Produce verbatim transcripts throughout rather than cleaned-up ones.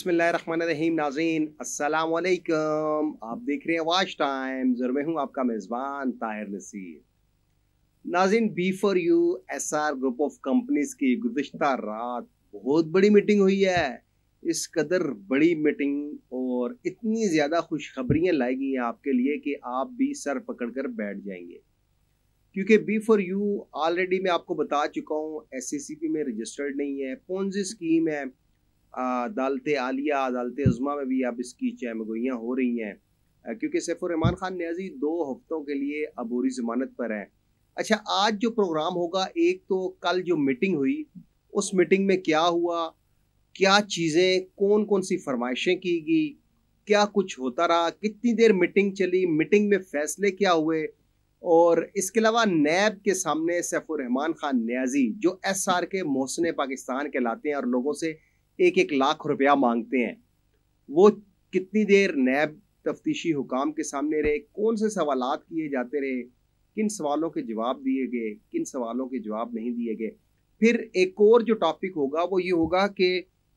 बिस्मिल्लाहिर्रहमानिर्रहीम। नाज़रीन अस्सलाम वालेकुम। आप देख रहे हैं वाच टाइम्स और मैं हूं आपका मेज़बान ताहिर नसीर। नाज़रीन, B for U S R group of companies की गुज़िश्ता रात बहुत बड़ी मीटिंग हुई है। इस कदर बड़ी मीटिंग और इतनी ज़्यादा खुशखबरियाँ लाई गई हैं आपके लिए कि आप भी सर पकड़ कर बैठ जाएंगे, क्योंकि बी फॉर यू ऑलरेडी मैं आपको बता चुका हूँ एस सी सी पी में रजिस्टर्ड नहीं है, पोंजी स्कीम है। अदालत आलिया अदालत उज़्मा में भी अब इसकी चहमगोइयाँ हो रही हैं, क्योंकि सैफुर रहमान खान न्याजी दो हफ्तों के लिए अबूरी ज़मानत पर हैं। अच्छा, आज जो प्रोग्राम होगा, एक तो कल जो मीटिंग हुई उस मीटिंग में क्या हुआ, क्या चीज़ें, कौन कौन सी फरमाइशें की गई, क्या कुछ होता रहा, कितनी देर मीटिंग चली, मीटिंग में फ़ैसले क्या हुए, और इसके अलावा नैब के सामने सैफुर रहमान खान न्याजी जो एस आर के मोहसिन पाकिस्तान कहलाते हैं और लोगों से एक एक लाख रुपया मांगते हैं, वो कितनी देर नैब तफ्तीशी हुकाम के सामने रहे, कौन से सवालात किए जाते रहे, किन सवालों के जवाब दिए गए, किन सवालों के जवाब नहीं दिए गए। फिर एक और जो टॉपिक होगा वो ये होगा कि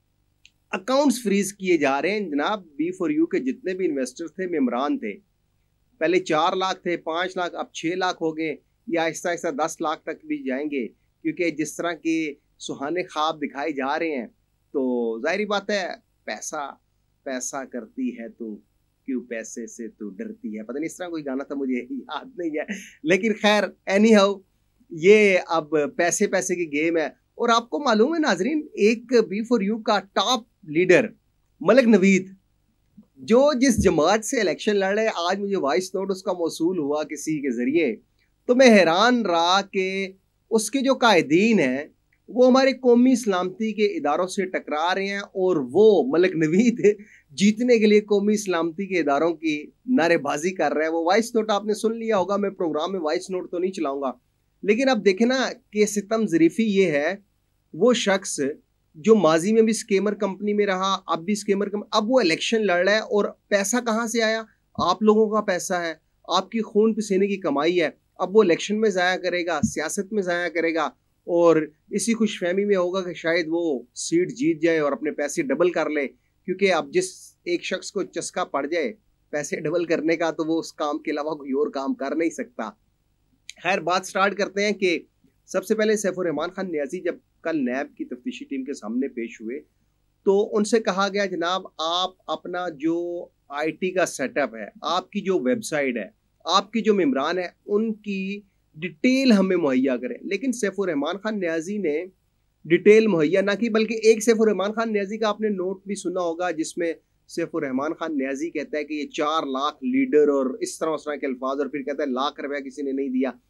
अकाउंट्स फ्रीज किए जा रहे हैं। जनाब, बी फॉर यू के जितने भी इन्वेस्टर्स थे, मेम्बरान थे, पहले चार लाख थे, पाँच लाख, अब छः लाख हो गए, या आहिस्ता आहिस्ता दस लाख तक भी जाएंगे, क्योंकि जिस तरह के सुहाने ख्वाब दिखाए जा रहे हैं, तो जाहिर बात है पैसा पैसा करती है तू, क्यों पैसे से तू डरती है, पता नहीं इस तरह कोई गाना था, मुझे याद नहीं है, लेकिन खैर एनी हाउ ये अब पैसे पैसे की गेम है। और आपको मालूम है नाजरीन, एक बी फॉर यू का टॉप लीडर मलिक नवीद, जो जिस जमात से इलेक्शन लड़ रहे, आज मुझे वॉइस नोट उसका मौसूल हुआ किसी के जरिए, तो मैं हैरान रहा कि उसके जो कायदीन हैं वो हमारे कौमी सलामती के इदारों से टकरा रहे हैं, और वो मलिक नवीद जीतने के लिए कौमी सलामती के इदारों की नारेबाजी कर रहे हैं। वो वॉइस नोट आपने सुन लिया होगा, मैं प्रोग्राम में वॉइस नोट तो नहीं चलाऊंगा, लेकिन अब देखे ना कि सितम ज़रीफ़ी ये है, वो शख्स जो माजी में भी स्केमर कंपनी में रहा, अब भी स्केमर कंपनी, अब वो इलेक्शन लड़ रहा है, और पैसा कहाँ से आया? आप लोगों का पैसा है, आपकी खून पसीने की कमाई है। अब वो इलेक्शन में ज़ाया करेगा, सियासत में ज़ाया करेगा, और इसी खुशफहमी में होगा कि शायद वो सीट जीत जाए और अपने पैसे डबल कर ले, क्योंकि अब जिस एक शख्स को चस्का पड़ जाए पैसे डबल करने का, तो वो उस काम के अलावा कोई और काम कर नहीं सकता। खैर, बात स्टार्ट करते हैं कि सबसे पहले सैफुर रहमान खान न्याजी जब कल नैब की तफ्तीशी टीम के सामने पेश हुए, तो उनसे कहा गया, जनाब आप अपना जो आई टी का सेटअप है, आपकी जो वेबसाइट है, आपकी जो मेम्बरान है, उनकी डिटेल हमें मुहैया करें। लेकिन सैफुर रहमान खान न्याजी ने डिटेल मुहैया ना की, बल्कि एक सैफुर रहमान खान न्याजी का आपने नोट भी सुना होगा, जिसमें सैफुर रहमान खान न्याजी कहता है कि ये चार लाख लीडर और इस तरह उस तरह के अल्फाज, और फिर कहता है लाख रुपया किसी ने नहीं दिया।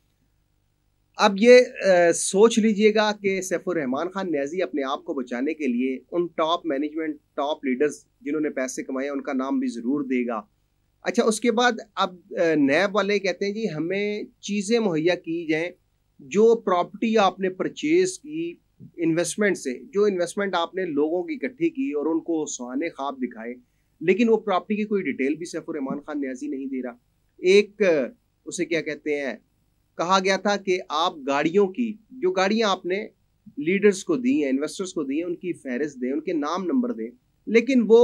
अब ये आ, सोच लीजिएगा कि सैफुर रहमान खान न्याजी अपने आप को बचाने के लिए उन टॉप मैनेजमेंट, टॉप लीडर्स जिन्होंने पैसे कमाए, उनका नाम भी ज़रूर देगा। अच्छा, उसके बाद अब नैब वाले कहते हैं जी हमें चीज़ें मुहैया की जाएं, जो प्रॉपर्टी आपने परचेज की इन्वेस्टमेंट से, जो इन्वेस्टमेंट आपने लोगों की इकट्ठी की और उनको सुहाने ख्वाब दिखाए, लेकिन वो प्रॉपर्टी की कोई डिटेल भी सैफुर रहमान खान न्याजी नहीं दे रहा। एक उसे क्या कहते हैं, कहा गया था कि आप गाड़ियों की, जो गाड़ियां आपने लीडर्स को दी हैं, इन्वेस्टर्स को दी हैं, उनकी फहरिस्त दें, उनके नाम नंबर दें, लेकिन वो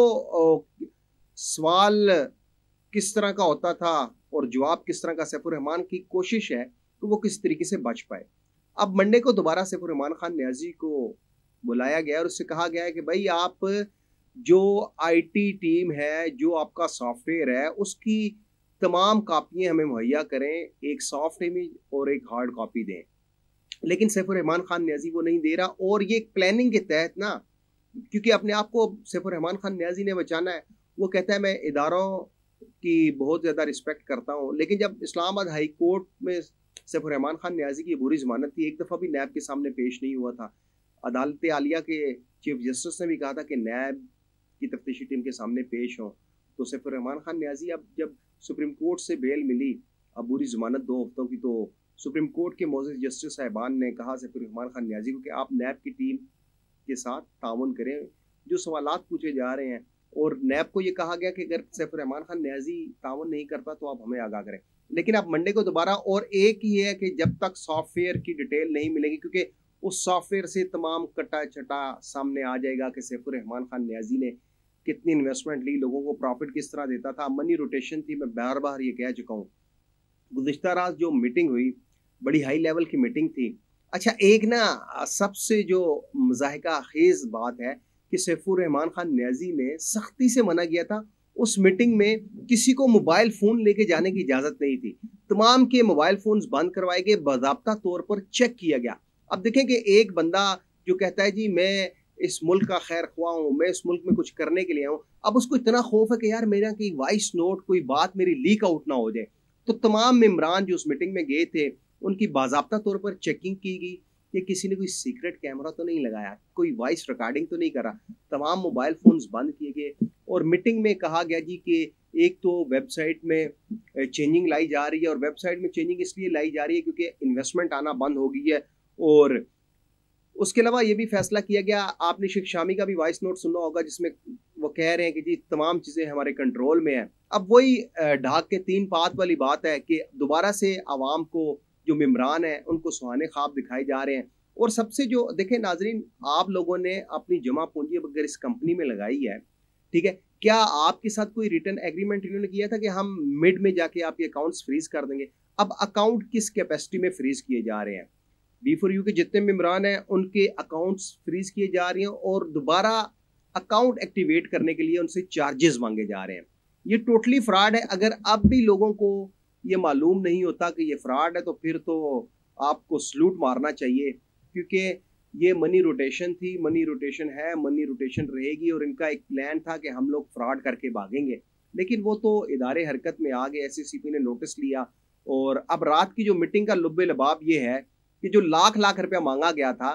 सवाल किस तरह का होता था और जवाब किस तरह का, सैफुर रहमान की कोशिश है कि वो किस तरीके से बच पाए। अब मंडे को दोबारा सैफुर रहमान खान न्याजी को बुलाया गया और उससे कहा गया है कि भाई आप जो आईटी टीम है, जो आपका सॉफ्टवेयर है, उसकी तमाम कापियां हमें मुहैया करें, एक सॉफ्ट इमेज और एक हार्ड कॉपी दें। लेकिन सैफुर रहमान खान न्याजी वो नहीं दे रहा, और ये प्लानिंग के तहत ना, क्योंकि अपने आप को सैफुर रहमान खान न्याजी ने बचाना है, वो कहता है मैं इदारों की बहुत ज़्यादा रिस्पेक्ट करता हूँ, लेकिन जब इस्लामाबाद हाई कोर्ट में सैफुर रहमान खान न्याजी की बुरी ज़मानत थी, एक दफ़ा भी नैब के सामने पेश नहीं हुआ था। अदालत आलिया के चीफ जस्टिस ने भी कहा था कि नैब की तफ्तीशी टीम के सामने पेश हों, तो सैफुर रहमान खान न्याजी अब जब सुप्रीम कोर्ट से बेल मिली, अब बुरी ज़मानत दो हफ्तों की, तो सुप्रीम कोर्ट के मोअज़्ज़िज़ जस्टिस साहिबान ने कहा सैफुर रहमान खान न्याजी को कि आप नैब की टीम के साथ ताउन करें, जो सवालात पूछे जा रहे हैं, और नैब को ये कहा गया कि अगर सैफुर रहमान खान न्याजी ताउन नहीं करता तो आप हमें आगाह करें। लेकिन अब मंडे को दोबारा, और एक ही है कि जब तक सॉफ्टवेयर की डिटेल नहीं मिलेगी, क्योंकि उस सॉफ्टवेयर से तमाम कटा छटा सामने आ जाएगा कि सैफुर रहमान खान न्याजी ने कितनी इन्वेस्टमेंट ली, लोगों को प्रॉफिट किस तरह देता था, मनी रोटेशन थी। मैं बार बार ये कह चुका हूँ। गुज़िश्ता रात जो मीटिंग हुई, बड़ी हाई लेवल की मीटिंग थी। अच्छा, एक ना सबसे जो मज़ाहिका खेज़ बात है कि सैफुर रहमान खान न्याज़ी ने सख्ती से मना किया था। उस मीटिंग में किसी को मोबाइल फ़ोन लेके जाने की इजाज़त नहीं थी। तमाम के मोबाइल फ़ोन्स बंद करवाए गए, बाज़ाब्ता तौर पर चेक किया गया। अब देखें कि एक बंदा जो कहता है जी मैं इस मुल्क का खैर ख्वाह हूँ, मैं इस मुल्क में कुछ करने के लिए आया हूँ, अब उसको इतना खौफ है कि यार मेरा कोई वॉइस नोट, कोई बात मेरी लीक आउट ना हो जाए। तो तमाम मेंबरान जो उस मीटिंग में गए थे, उनकी बाज़ाब्ता तौर पर चेकिंग की गई कि किसी ने कोई सीक्रेट कैमरा तो नहीं लगाया, कोई वॉइस रिकॉर्डिंग तो नहीं करा। तमाम मोबाइल फ़ोन्स बंद किए गए और मीटिंग में कहा गया जी कि एक तो वेबसाइट में चेंजिंग लाई जा रही है, और वेबसाइट में चेंजिंग इसलिए लाई जा रही है क्योंकि इन्वेस्टमेंट आना बंद हो गई है। और उसके अलावा ये भी फैसला किया गया, आपने शेख शामी का भी वॉइस नोट सुना होगा जिसमें वो कह रहे हैं कि जी तमाम चीज़ें हमारे कंट्रोल में हैं। अब वही ढाक के तीन पात वाली बात है कि दोबारा से आवाम को जो मेम्बरान हैं उनको सुहाने ख्वाब दिखाए जा रहे हैं। और सबसे जो देखें नाजरीन, आप लोगों ने अपनी जमा पूंजी अगर इस कंपनी में लगाई है, ठीक है, क्या आपके साथ कोई रिटर्न एग्रीमेंट इन्होंने किया था कि हम मिड में जाके आपके अकाउंट्स फ्रीज कर देंगे? अब अकाउंट किस कैपेसिटी में फ्रीज किए जा रहे हैं? बी फॉर यू के जितने मेम्बरान हैं उनके अकाउंट्स फ्रीज किए जा रहे हैं और दोबारा अकाउंट एक्टिवेट करने के लिए उनसे चार्जेस मांगे जा रहे हैं। ये टोटली फ्रॉड है। अगर अब भी लोगों को ये मालूम नहीं होता कि ये फ्रॉड है तो फिर तो आपको सलूट मारना चाहिए, क्योंकि ये मनी रोटेशन थी, मनी रोटेशन है, मनी रोटेशन रहेगी। और इनका एक प्लान था कि हम लोग फ्रॉड करके भागेंगे, लेकिन वो तो इदारे हरकत में आ गए, एस एस सी पी ने नोटिस लिया। और अब रात की जो मीटिंग का लुब्बे लबाब ये है कि जो लाख लाख रुपया मांगा गया था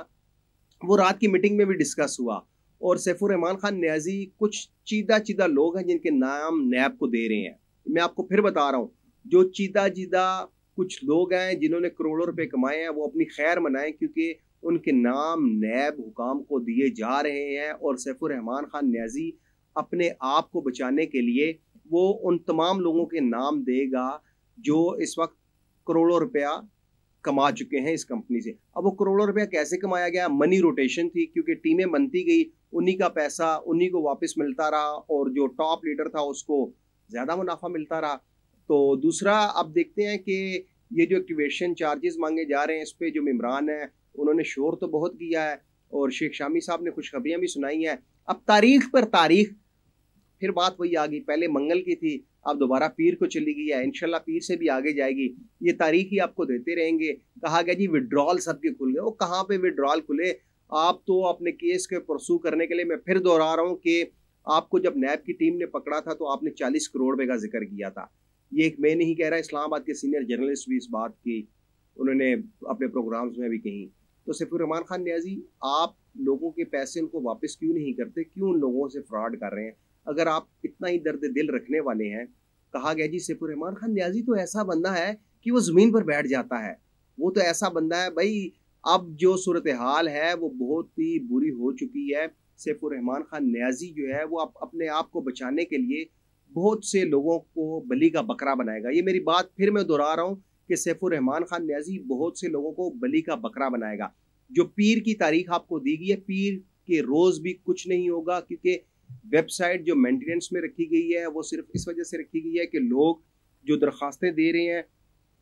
वो रात की मीटिंग में भी डिस्कस हुआ। और सैफुर रहमान खान न्याजी कुछ चीदा चीदा लोग हैं जिनके नाम नैब को दे रहे हैं। मैं आपको फिर बता रहा हूँ, जो चीदा चीदा कुछ लोग हैं जिन्होंने करोड़ों रुपए कमाए हैं, वो अपनी खैर मनाएं, क्योंकि उनके नाम नैब हुकाम को दिए जा रहे हैं। और सैफुर रहमान खान न्याजी अपने आप को बचाने के लिए वो उन तमाम लोगों के नाम देगा जो इस वक्त करोड़ों रुपया कमा चुके हैं इस कंपनी से। अब वो करोड़ों रुपया कैसे कमाया गया? मनी रोटेशन थी, क्योंकि टीमें बनती गई, उन्हीं का पैसा उन्हीं को वापस मिलता रहा और जो टॉप लीडर था उसको ज़्यादा मुनाफा मिलता रहा। तो दूसरा, अब देखते हैं कि ये जो एक्टिवेशन चार्जेस मांगे जा रहे हैं, इस पर जो मेम्बरान हैं उन्होंने शोर तो बहुत किया है और शेख शामी साहब ने खुशखबरियाँ भी सुनाई हैं। अब तारीख पर तारीख फिर बात वही आ गई, पहले मंगल की थी, अब दोबारा पीर को चली गई है, इंशाल्लाह पीर से भी आगे जाएगी। ये तारीख ही आपको देते रहेंगे। कहा गया जी विड्रॉल सबके खुल गए, वो कहाँ पे विड्रॉल खुले? आप तो अपने केस के परसू करने के लिए, मैं फिर दोहरा रहा हूँ कि आपको जब नैब की टीम ने पकड़ा था तो आपने चालीस करोड़ रुपए का जिक्र किया था। ये एक मैं नहीं कह रहा, इस्लामाबाद के सीनियर जर्नलिस्ट भी इस बात की उन्होंने अपने प्रोग्राम्स में भी कही। तो सैफुर रहमान खान न्याजी, आप लोगों के पैसे उनको वापस क्यों नहीं करते? क्यों उन लोगों से फ्रॉड कर रहे हैं? अगर आप इतना ही दर्द दिल रखने वाले हैं, कहा गया जी सैफुर रहमान खान न्याजी तो ऐसा बंदा है कि वो ज़मीन पर बैठ जाता है। वो तो ऐसा बंदा है भाई, अब जो सूरत हाल है वो बहुत ही बुरी हो चुकी है। सैफुर रहमान खान न्याजी जो है वो आप अपने आप को बचाने के लिए बहुत से लोगों को बली का बकरा बनाएगा। ये मेरी बात फिर मैं दोहरा रहा हूँ कि सैफुर रहमान खान न्याजी बहुत से लोगों को बली का बकरा बनाएगा। जो पीर की तारीख आपको दी गई है, पीर के रोज़ भी कुछ नहीं होगा, क्योंकि वेबसाइट जो मेंटेनेंस में रखी गई है वो सिर्फ इस वजह से रखी गई है कि लोग जो दरख्वास्तें दे रहे हैं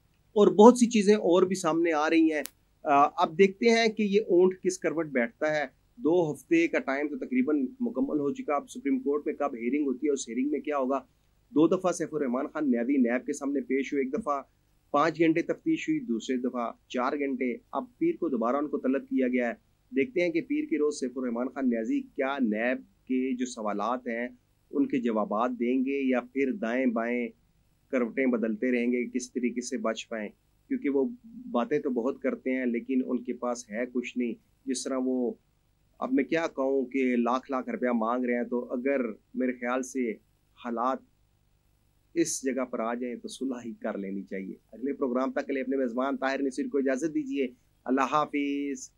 और बहुत सी चीज़ें और भी सामने आ रही हैं। अब देखते हैं कि ये ऊंट किस करवट बैठता है। दो हफ्ते का टाइम तो तकरीबन मुकम्मल हो चुका। अब सुप्रीम कोर्ट में कब हेयरिंग होती है, उस हेयरिंग में क्या होगा? दो दफ़ा सैफुर रहमान खान न्याजी नैब के सामने पेश हुए। एक दफ़ा पाँच घंटे तफ्तीश हुई, दूसरी दफ़ा चार घंटे। अब पीर को दोबारा उनको तलब किया गया है। देखते हैं कि पीर के रोज़ सैफुर रहमान खान न्याजी क्या नैब के जो सवालात हैं उनके जवाबात देंगे या फिर दाएं बाएं करवटें बदलते रहेंगे, किस तरीके से बच पाएँ, क्योंकि वो बातें तो बहुत करते हैं लेकिन उनके पास है कुछ नहीं। जिस तरह वो, अब मैं क्या कहूँ कि लाख लाख रुपया मांग रहे हैं, तो अगर मेरे ख्याल से हालात इस जगह पर आ जाएं तो सुलह ही कर लेनी चाहिए। अगले प्रोग्राम तक के लिए अपने मेज़बान ताहिर नसीर को इजाज़त दीजिए। अल्लाह हाफिज़।